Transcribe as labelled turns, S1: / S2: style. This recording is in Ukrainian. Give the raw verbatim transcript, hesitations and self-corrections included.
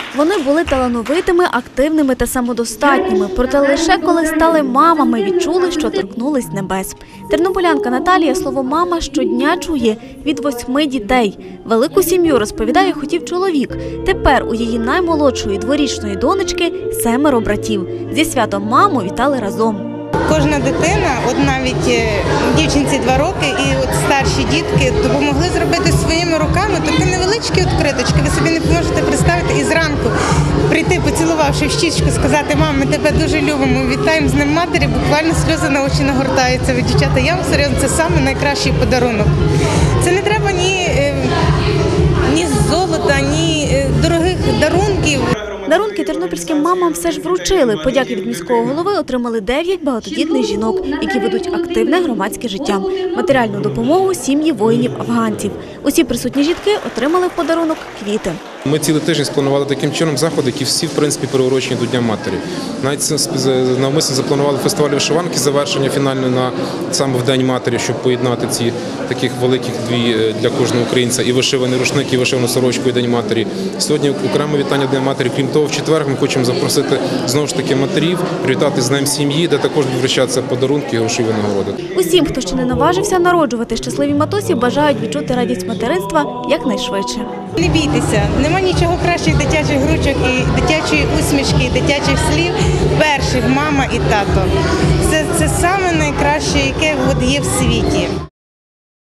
S1: Вони були талановитими, активними та самодостатніми. Проте лише коли стали мамами, відчули, що торкнулись небес. Тернополянка Наталія слово «мама» щодня чує від восьми дітей. Велику сім'ю, розповідає, хотів чоловік. Тепер у її наймолодшої дворічної донечки семеро братів. Зі святом маму вітали разом.
S2: Кожна дитина, от навіть дівчинці два роки і от старші дітки допомогли зробити своїми руками такі невеличкі відкриточки. Ви собі не можете представити і зранку прийти, поцілувавши в щічку, сказати: «Мам, ми тебе дуже любимо, вітаємо з Днем матері», буквально сльози на очі нагортаються. Ви, дівчата, я вам серйозно, це саме найкращий подарунок. Це не треба ні, ні золота, ні дорогих дарунків.
S1: Дарунки тернопільським мамам все ж вручили. Подяки від міського голови отримали дев'ять багатодітних жінок, які ведуть активне громадське життя. Матеріальну допомогу – сім'ї воїнів-афганців. Усі присутні жінки отримали в подарунок квіти.
S3: Ми цілий тиждень спланували таким чином заходи, які всі, в принципі, приурочені до Дня матері. Навіть навмисно запланували фестиваль вишиванки, завершення фінальне на саме в День матері, щоб поєднати ці таких великих дві для кожного українця – і вишиваний рушник, і вишивану сорочку, і День матері. Сьогодні окреме вітання Дня матері. Крім того, в четвер ми хочемо запросити знову ж таки матерів, привітати з Днем сім'ї, де також будуть вручатися подарунки і грошові нагороди.
S1: Усім, хто ще не наважився народжувати, щасливі матусі бажають відчути радість материнства якнайшвидше.
S2: Не бійтеся, нема нічого кращих дитячих ручок і дитячої усмішки, і дитячих слів перших мама і тато. Це, це саме найкраще, яке є в світі.